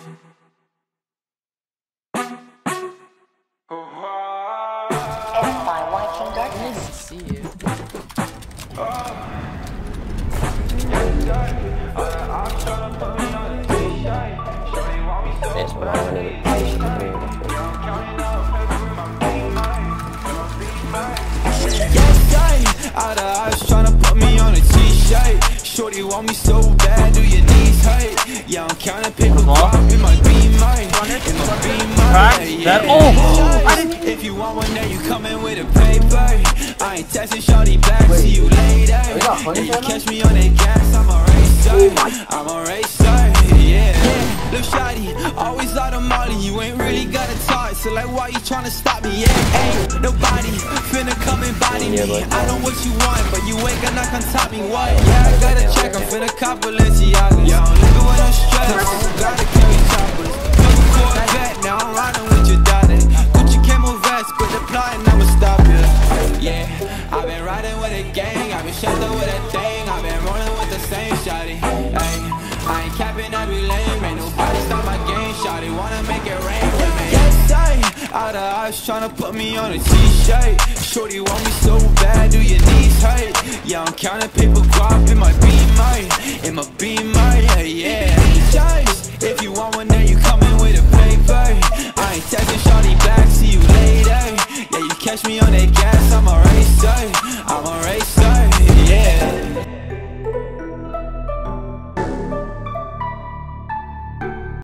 Edify Viking darkness. See you. That's what I wanted. Out of eyes tryna put me on a t-shirt. Shorty want me so bad, do your knees hurt? Yeah, I'm counting paper drop, it might be mine. It might be mine, yeah. If you want one, then you coming with a paper. I ain't texting shorty back, see you later. If you catch me on that gas, I'm a racer. I'm a racer, yeah. Look shawty, always out of molly. You ain't really got a talk, so like why you tryna stop me? Yeah, ain't nobody finna come and body me. I know what you want, but you ain't gonna come top me. What? Yeah, I gotta check, I'm finna cop Balenciaga. Yo, look at what I'm stressed, gotta carry choppers. Double Corvette, now I'm riding with your daughter. Gucci camo vest, quit applying, I'ma stop you. Yeah, I've been riding with a gang, I've been shut up with a thing, I've been rolling with the same shawty. Ay, I ain't capping, I be lame, ain't nobody stop my game, shawty wanna make it rain with me. Yes, out of eyes tryna put me on a t-shirt. Shorty want me so bad, do your knees hurt? Yeah, I'm counting paper crop, it might be mine. It might be mine, yeah. If you want one, then you coming with a paper. I ain't texting shorty back, see you later. Yeah, you catch me on that gas, I'm a racer. I'm a racer.